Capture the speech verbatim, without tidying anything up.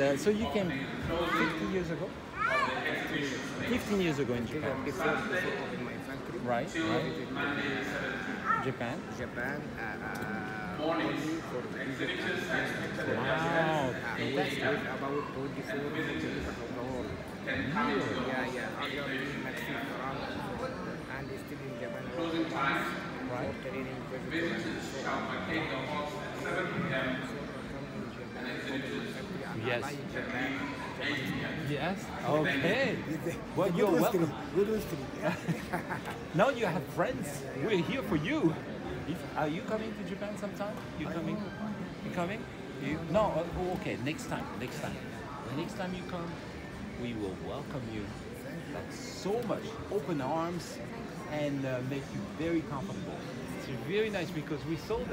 uh, so you came fifty years ago? fifteen years ago in Japan. Before, before opening my factory. Right, right. Japan? Japan, uh, uh, only for visit. Wow, Uh, fantastic. with about twenty-four kilometers of the whole. Yeah, yeah. Other Mexico around and still in Japan. Right. For training, Yes. Japan. Yes. Okay. Well, Good you're history. welcome. Good history. Now you have friends. We're here for you. If, are you coming to Japan sometime? You coming? You coming? You? No. Oh, okay. Next time. Next time. The next time you come, we will welcome you. Like so much, open arms, and uh, make you very comfortable. It's very nice because we saw that.